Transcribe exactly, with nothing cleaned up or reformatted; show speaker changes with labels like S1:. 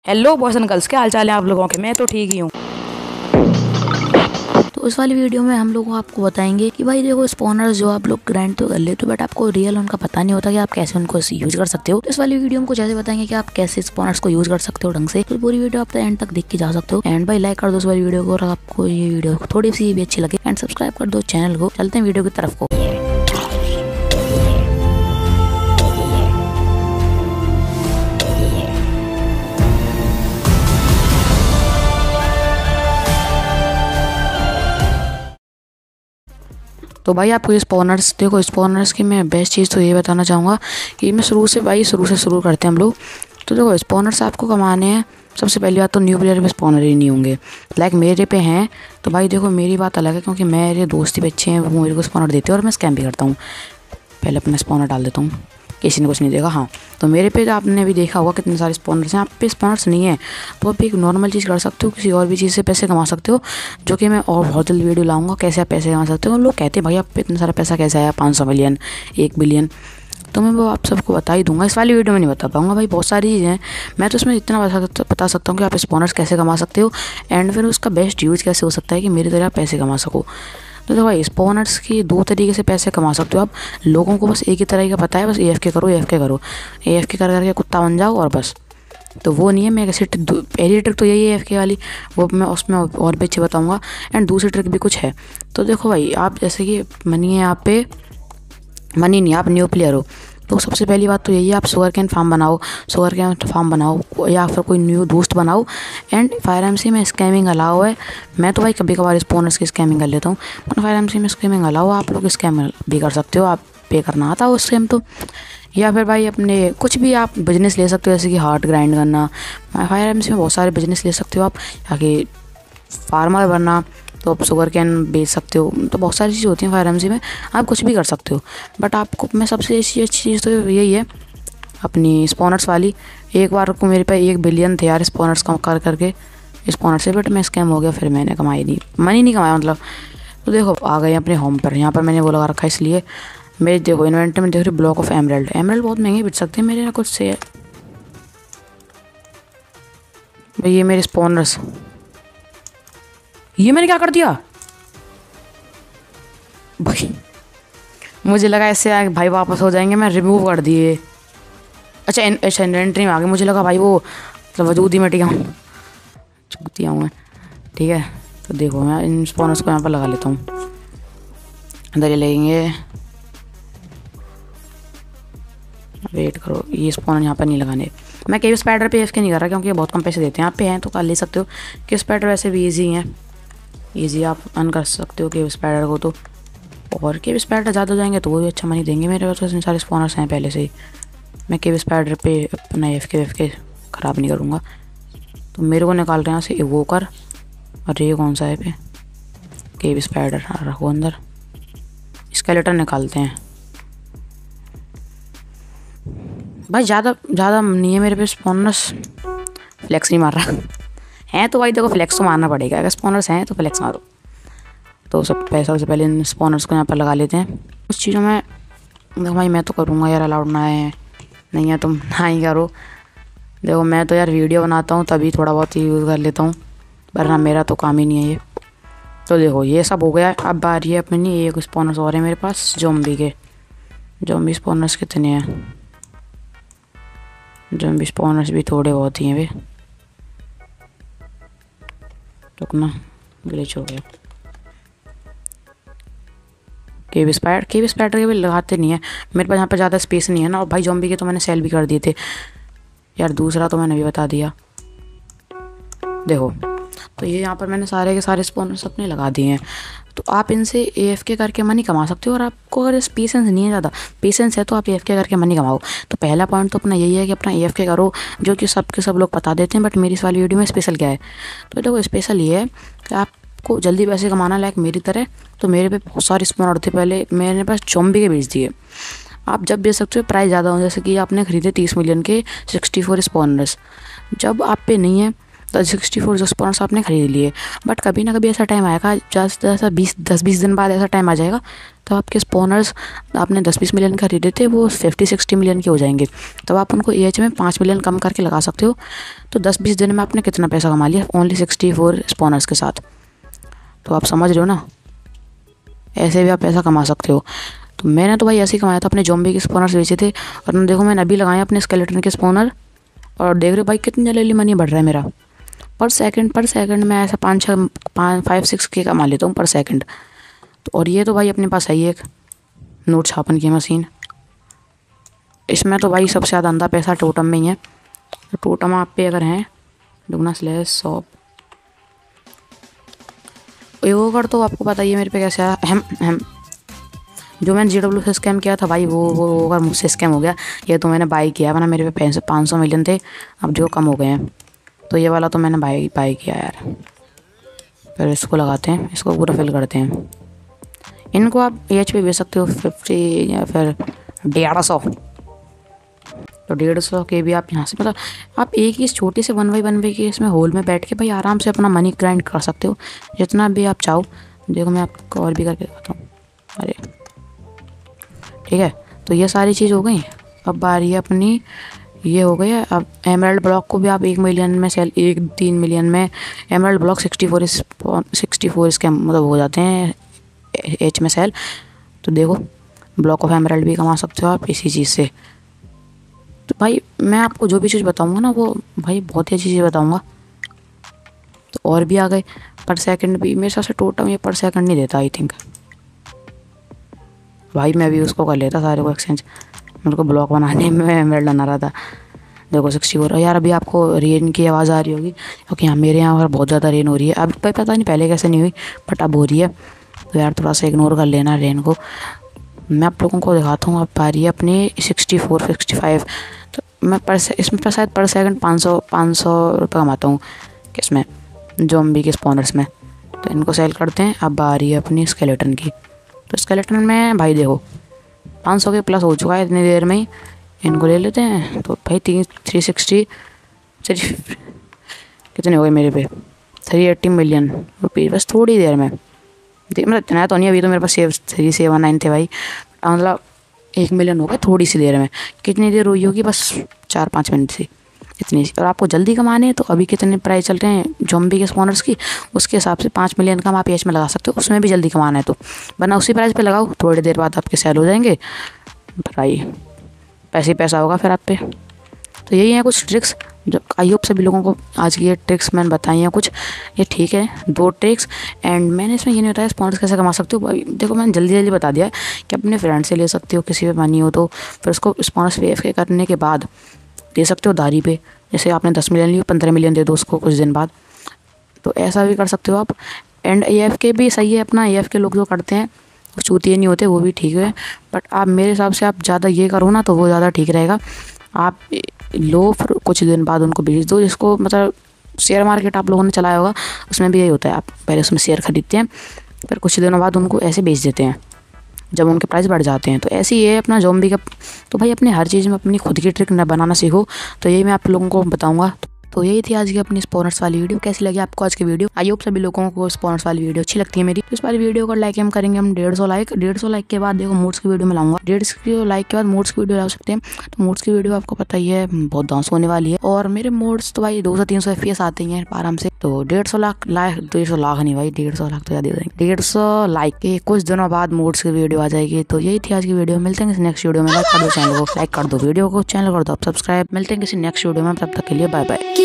S1: Hello boys and girls, क्या हाल चाल है आप लोगों के। मैं तो ठीक ही हूँ।
S2: तो इस वाली वीडियो में हम लोग आपको बताएंगे कि भाई देखो स्पॉनर्स जो आप लोग ग्राइंड तो कर लेते हो बट आपको रियल उनका पता नहीं होता कि आप कैसे उनको यूज कर सकते हो। तो इस वाली वीडियो में कुछ ऐसे बताएंगे कि आप कैसे स्पॉनर्स को यूज कर सकते हो ढंग से। तो पूरी वीडियो आप एंड तक देख के जा सकते हो। एंड भाई लाइक कर दो इस वाली वीडियो को और आपको ये वीडियो थोड़ी सी भी अच्छी लगे एंड सब्सक्राइब कर दो चैनल को। चलते हैं वीडियो की तरफ को।
S1: तो भाई आपको स्पॉनर्स देखो, स्पॉनर्स की मैं बेस्ट चीज़ तो ये बताना चाहूँगा कि मैं शुरू से भाई शुरू से शुरू करते हैं हम लोग। तो देखो स्पॉनर्स आपको कमाने हैं। सबसे पहली बात तो न्यू प्लेयर पे स्पॉनर ही नहीं होंगे, लाइक मेरे पे हैं। तो भाई देखो मेरी बात अलग है क्योंकि मेरे दोस्त ही बच्चे हैं, वो मेरे को स्पॉनर देते हैं और मैं स्कैम भी करता हूँ। पहले अपना स्पॉनर डाल देता हूँ, किसी ने कुछ नहीं देगा। हाँ, तो मेरे पे आपने भी देखा होगा कितने सारे स्पॉनर्स हैं। आप पे स्पॉनर्स नहीं है तो आप एक नॉर्मल चीज़ कर सकते हो, किसी और भी चीज़ से पैसे कमा सकते हो, जो कि मैं और बहुत जल्दी वीडियो लाऊंगा कैसे आप पैसे कमा सकते हो। लोग कहते हैं भाई आप पे इतना सारा पैसा कैसे आया, पाँच सौ मिलियन, एक बिलियन। तो मैं वो आप सबको बता ही दूंगा। इस वाली वीडियो में नहीं बता पाऊंगा भाई, बहुत सारी चीज़ें हैं। मैं तो इसमें इतना बता बता सकता हूँ कि आप स्पॉनर्स कैसे कमा सकते हो एंड फिर उसका बेस्ट यूज़ कैसे हो सकता है कि मेरी तरह आप पैसे कमा सको। तो देखो भाई स्पॉनर्स की दो तरीके से पैसे कमा सकते हो आप। लोगों को बस एक ही तरह का पता है, बस ए एफ के करो, ए एफ के करो, ए एफ के कर करके कुत्ता बन जाओ और बस। तो वो नहीं है। मैं कैसे पहली ट्रिक तो यही है ए एफ के वाली, वो मैं उसमें और भी अच्छे बताऊँगा। एंड दूसरी ट्रिक भी कुछ है। तो देखो भाई आप जैसे कि मनी है आप पे, मनी नहीं, आप न्यू प्लेयर हो। तो सबसे पहली बात तो यही है, आप शुगर कैन फार्म बनाओ, शुगर कैन फार्म बनाओ या फिर कोई न्यू दोस्त बनाओ। एंड फायर एम सी में स्कैमिंग अलाउ है। मैं तो भाई कभी कभार स्पॉनर्स की स्कैमिंग कर लेता हूँ, पर फायर एम सी में स्कैमिंग अलाउ, आप लोग स्कैम भी कर सकते हो। आप पे करना आता हो स्कैम तो। या फिर भाई अपने कुछ भी आप बिजनेस ले सकते हो, जैसे कि हार्ट ग्राइंड करना। फायर एम सी में बहुत सारे बिजनेस ले सकते हो आप, ताकि फार्मर बनना, तो आप शुगर कैन बेच सकते हो। तो बहुत सारी चीज़ें होती हैं फायर एम सी में, आप कुछ भी कर सकते हो। बट आपको मैं सबसे अच्छी अच्छी चीज़ तो यही है अपनी स्पॉनर्स वाली। एक बार को मेरे पे एक बिलियन थे यार स्पॉनर्स कम कर करके स्पॉनर से, बट मैं स्कैम हो गया, फिर मैंने कमाई नहीं, मनी नहीं कमाया मतलब। तो देखो आ गए अपने होम पर, यहाँ पर मैंने वो लगा रखा है, इसलिए मेरे देखो इन्वेंटरी में देख रही ब्लॉक ऑफ एमरल्ड। एमरल्ड बहुत महंगे बिक सकते हैं मेरे ना कुछ से। भाई ये मेरे स्पॉनर्स, ये मैंने क्या कर दिया भाई, मुझे लगा ऐसे भाई वापस हो जाएंगे, मैं रिमूव कर दिए। अच्छा अच्छा इन्वेंट्री में आ गए, मुझे लगा भाई वो मतलब वजूद ही मिट गया, चुक दिया हूँ मैं। ठीक है, तो देखो मैं इन स्पॉनर्स को यहाँ पर लगा लेता हूँ, अंदर ये लगेंगे। वेट करो, ये स्पॉनर यहाँ पर नहीं लगाने। मैं केव स्पाइडर पे एफ के नहीं कर रहा क्योंकि ये बहुत कम पैसे देते हैं। आप पे हैं तो कर ले सकते हो। केव स्पाइडर वैसे भी ईजी हैं, ईजी आप अर्न कर सकते हो केव स्पाइडर को। तो और केव स्पाइडर ज़्यादा हो जाएंगे तो वो भी अच्छा मनी देंगे। मेरे पास तो इतने सारे स्पॉनर्स हैं पहले से ही, मैं केव स्पाइडर पे अपना एफ के वेफ के ख़राब नहीं करूँगा। तो मेरे को निकाल रहे हैं यहाँ से इवोकर, और ये कौन सा है पे केव स्पाइडर रखो अंदर। स्केलेटन निकालते हैं भाई, ज़्यादा ज़्यादा नहीं है मेरे पे स्पॉनर्स। फ्लेक्स नहीं मार रहा हैं तो भाई देखो फ्लेक्स तो मारना पड़ेगा, अगर स्पॉनर्स हैं तो फ्लेक्स मारो। तो सब पैसा से पहले इन स्पॉनर्स को यहाँ पर लगा लेते हैं। कुछ चीज़ों में देखो भाई मैं तो करूँगा यार, अलाउड ना है, नहीं है तुम ना ही करो। देखो मैं तो यार वीडियो बनाता हूँ तभी थोड़ा बहुत ही यूज़ कर लेता हूँ, वरना मेरा तो काम ही नहीं है ये। तो देखो ये सब हो गया, अब बारी है अपनी एक स्पॉनर्स और है मेरे पास ज़ॉम्बी के। ज़ॉम्बी स्पॉनर्स कितने हैं, ज़ॉम्बी स्पॉनर्स भी थोड़े बहुत ही हैं वे। रुकना, ग्लिच हो गया। केव स्पाइडर, केव स्पाइडर के भी लगाते नहीं है मेरे पास, यहाँ पर ज़्यादा स्पेस नहीं है ना। और भाई ज़ॉम्बी के तो मैंने सेल भी कर दिए थे यार, दूसरा तो मैंने भी बता दिया। देखो तो ये यहाँ पर मैंने सारे के सारे स्पॉनर्स अपने लगा दिए हैं। तो आप इनसे ए एफ के करके मनी कमा सकते हो। और आपको अगर पेशेंस नहीं है, ज़्यादा पेशेंस है तो आप ए एफ के करके मनी कमाओ। तो पहला पॉइंट तो अपना यही है कि अपना ए एफ के करो, जो कि सब के सब लोग बता देते हैं, बट मेरी इस वाली वीडियो में स्पेशल क्या है। तो देखो स्पेशल ये है कि आपको जल्दी पैसे कमाना लायक मेरी तरह। तो मेरे पे बहुत सारे स्पॉनर थे पहले, मेरे पास ज़ॉम्बी के बेच दिए। आप जब बेच सकते हो प्राइस ज़्यादा हो, जैसे कि आपने खरीदे तीस मिलियन के सिक्सटी फोर स्पॉनर्स, जब आप पे नहीं है तो सिक्सटी फोर जो स्पॉनर्स आपने खरीद लिए, बट कभी ना कभी ऐसा टाइम आएगा, जैसा बीस दस बीस दिन बाद ऐसा टाइम आ जाएगा तो आपके स्पॉनर्स आपने दस बीस मिलियन खरीदे थे वो फिफ्टी सिक्सटी मिलियन के हो जाएंगे। तो आप उनको एच में पाँच मिलियन कम करके लगा सकते हो। तो दस बीस दिन में आपने कितना पैसा कमा लिया ओनली सिक्सटी फोर स्पॉनर्स के साथ। तो आप समझ रहे हो ना, ऐसे भी आप पैसा कमा सकते हो। तो मैंने तो भाई ऐसे ही कमाया था, अपने ज़ॉम्बी के स्पॉनर्स बेचे थे। और ना देखो मैंने अभी लगाए अपने स्केलेटन के स्पॉनर, और देख रहे हो भाई कितनी जल्दी मनी बढ़ रहा है मेरा पर सेकंड पर सेकंड में ऐसा पाँच छः पाँच फाइव सिक्स के कमा लेता हूँ पर सेकंड। तो और ये तो भाई अपने पास है ही एक नोट छापन की मशीन। इसमें तो भाई सबसे ज़्यादा अंधा पैसा टोटम में ही है। तो टोटम आप पे अगर हैं दुगना स्लैश शॉप वो कर, तो आपको पता ही है मेरे पे कैसे आया। हम हम जो मैंने जी डब्ल्यू से स्कैम किया था भाई, वो वो अगर मुझसे स्कैम हो गया। ये तो मैंने बाई किया, वरना मेरे पे पैसे पाँच सौ मिलियन थे, अब जो कम हो गए हैं। तो ये वाला तो मैंने बाई बाई किया यार। फिर इसको लगाते हैं, इसको पूरा फिल करते हैं। इनको आप एच पे बेच सकते हो फिफ्टी या फिर डेढ़ सौ। तो डेढ़ सौ के भी आप यहाँ से मतलब आप एक ही छोटे से वन बाई वन बाई के इसमें होल में बैठ के भाई आराम से अपना मनी ग्राइंड कर सकते हो जितना भी आप चाहो। देखो मैं आपको और भी करके दिखाता हूँ। अरे ठीक है, तो ये सारी चीज़ हो गई। अब बारी है अपनी, ये हो गया। अब एमराल्ड ब्लॉक को भी आप एक मिलियन में सेल, एक तीन मिलियन में एमराल्ड ब्लॉक सिक्सटी फोर इस सिक्सटी फोर इसके मतलब हो जाते हैं एच में सेल। तो देखो ब्लॉक ऑफ एमराल्ड भी कमा सकते हो आप इसी चीज़ से। तो भाई मैं आपको जो भी चीज़ बताऊंगा ना वो भाई बहुत ही अच्छी चीज़ बताऊंगा। तो और भी आ गए पर सेकंड भी, मेरे हिसाब से टोटल ये पर सेकंड नहीं देता आई थिंक। भाई मैं भी उसको कर लेता सारे को एक्सचेंज, मेरे को ब्लॉक बनाने में एमराल्ड बना रहा था। देखो सिक्सटी फोर यार। अभी आपको रेन की आवाज़ आ रही होगी क्योंकि यहाँ मेरे यहाँ पर बहुत ज़्यादा रेन हो रही है। अब पता नहीं पहले कैसे नहीं हुई बट अब हो रही है। तो यार थोड़ा सा इग्नोर कर लेना रेन को। मैं आप लोगों को दिखाता हूँ। अब आ रही है अपनी सिक्सटी फोर सिक्सटी फाइव। तो मैं पर इसमें पर शायद पर सेकंड पाँच सौ पाँच सौ रुपये कमाता हूँ किसमें, ज़ॉम्बी के स्पॉनर्स में। तो इनको सेल करते हैं। अब आ रही है अपनी स्केलेटन की। तो स्केलेटन में भाई देखो पाँच सौ के प्लस हो चुका है इतनी देर में ही। इनको ले लेते हैं। तो भाई तीन थ्री सिक्सटी थ्री कितने हो गए मेरे पे, थ्री एट्टी मिलियन रुपये बस थोड़ी देर में। मतलब इतना तो नहीं, अभी तो मेरे पास सेव थ्री सेवन नाइन थे भाई, मतलब एक मिलियन हो गए थोड़ी सी देर में। कितनी देर हुई होगी, बस चार पाँच मिनट से इतनी सी। और आपको जल्दी कमाने हैं तो अभी कितने प्राइस चल रहे हैं ज़ॉम्बी के स्पॉनर्स की, उसके हिसाब से पाँच मिलियन का आप एच में लगा सकते हो। उसमें भी जल्दी कमाना है तो वरना उसी प्राइस पे लगाओ, थोड़ी देर बाद आपके सेल हो जाएंगे भाई, पैसे ही पैसा होगा फिर आप पे। तो यही है कुछ ट्रिक्स जो आई होप सभी लोगों को आज की ये ट्रिक्स मैंने बताई हैं कुछ। ये ठीक है दो ट्रिक्स। एंड मैंने इसमें ये नहीं बताया स्पॉन्सर्स कैसे कमा सकते हो। देखो मैंने जल्दी जल्दी बता दिया है कि अपने फ्रेंड से ले सकते हो, किसी पे मनी हो तो फिर उसको स्पॉन्सर्स पे एफ करने के बाद दे सकते हो उधारी पे। जैसे आपने दस मिलियन लिया, पंद्रह मिलियन दे दो उसको कुछ दिन बाद। तो ऐसा भी कर सकते हो आप। एंड ए एफ के भी सही है अपना। ए एफ के लोग जो करते हैं वो चूतिए नहीं होते, वो भी ठीक है। बट आप मेरे हिसाब से आप ज़्यादा ये करो ना तो वो ज़्यादा ठीक रहेगा। आप लो फिर कुछ दिन बाद उनको बेच दो। जिसको मतलब शेयर मार्केट आप लोगों ने चलाया होगा उसमें भी यही होता है। आप पहले उसमें शेयर खरीदते हैं फिर कुछ दिनों बाद उनको ऐसे बेच देते हैं जब उनके प्राइस बढ़ जाते हैं। तो ऐसे ही है अपना ज़ॉम्बी का। तो भाई अपने हर चीज़ में अपनी खुद की ट्रिक न बनाना सीखो। तो यही मैं आप लोगों को बताऊँगा। तो यही थी आज की अपनी स्पॉनर्स वाली वीडियो। कैसी लगी आपको आज की वीडियो? आई होप सभी लोगों को स्पॉनर्स वाली वीडियो अच्छी लगती है मेरी। इस वाली वीडियो को लाइक हम करेंगे हम डेढ़ सौ लाइक। डेढ़ सौ लाइक के बाद देखो मोड्स की वीडियो में लाऊंगा। डेढ़ सौ लाइक के बाद मोड्स की वीडियो ला सकते हैं। तो मोड्स की वीडियो आपको पता ही है बहुत डांस होने वाली है। और मेरे मोड्स तो भाई दो सौ तीन सौ एफ पी एस आते हैं आराम से। तो डेढ़ सौ लाख लाइक डेढ़ सौ लाख नहीं भाई, डेढ़ सौ लाख तो ज़्यादा हो जाएंगे। डेढ़ सौ लाइक के कुछ दिनों बाद मोड्स की वीडियो आ जाएगी। तो यही थी आज की वीडियो। मिलते हैं किसी नेक्स्ट वीडियो में। लाइक कर दो चैनल को, लाइक कर दो वीडियो को, चैनल कर दो आप सब्सक्राइब। मिलते हैं किसी नेक्स्ट वीडियो में, तब तक के लिए बाय बाय।